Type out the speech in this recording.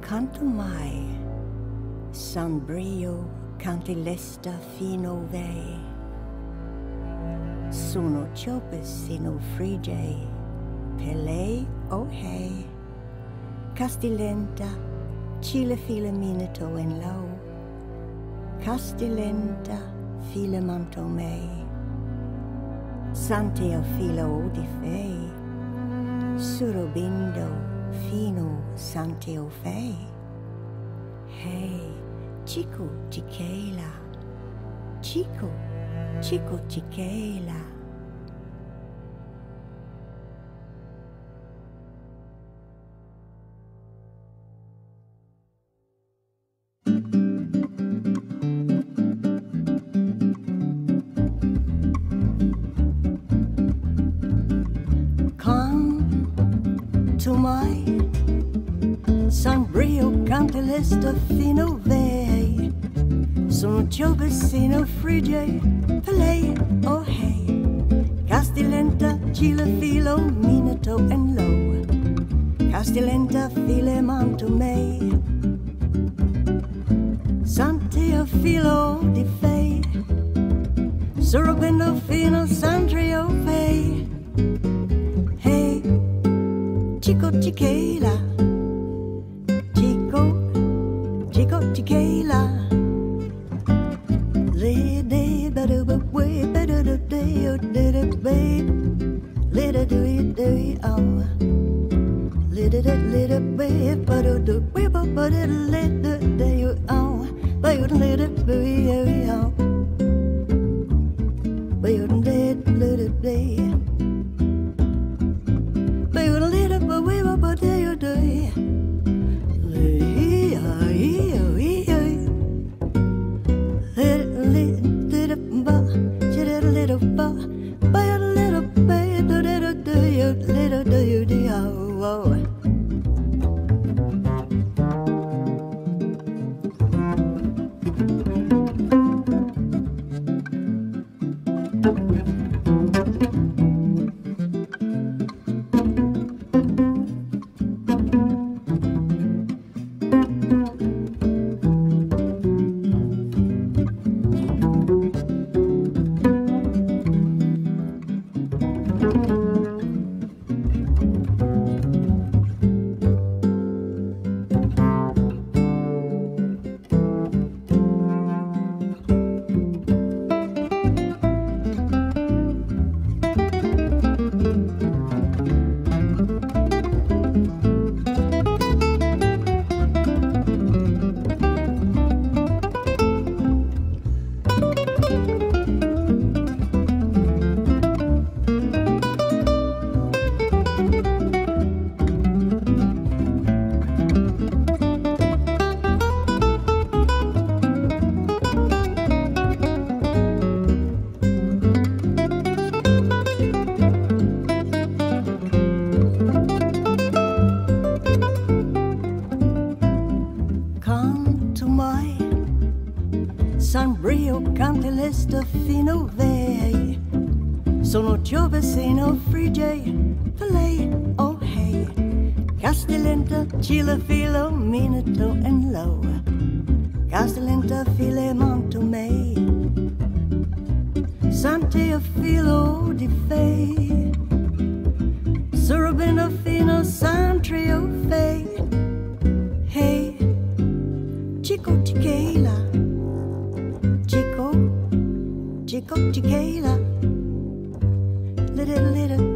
Canto mai, San Brio, canti l'esta fino vei. Sono ciopes sino frigei, pelei o hei. Castilenta, chile file minito en low. Castilenta, file manto mei. Santeo filo di fei. Surobindo, fino santeo fei. Hey, chico chiquela. Chico, chico chiquela. To my San Brio cante l'esta fino vei. Sono ciobessino frigei, pelei o hei. Castilenta, chile filo, minato en low. Castilenta, file manto mei. Santeo filo di fei. Sorobendo fino santrio fei. Chico chiquela, chico chiquela. Lady better way better the day or did it babe. Little do it oh. Little babe but the way but it little day you oh. But you little baby oh. But you little babe. But there you do it. San Brio cante l'esta fino vei. Sono ciobessino frigei, pelei o hei. Castilenta, chile filo, minato en low. Castilenta, file manto mei. Santeo filo di fei. Sorobino fino santrio fei. Hey, chico chiquela. Chico chiquela. Little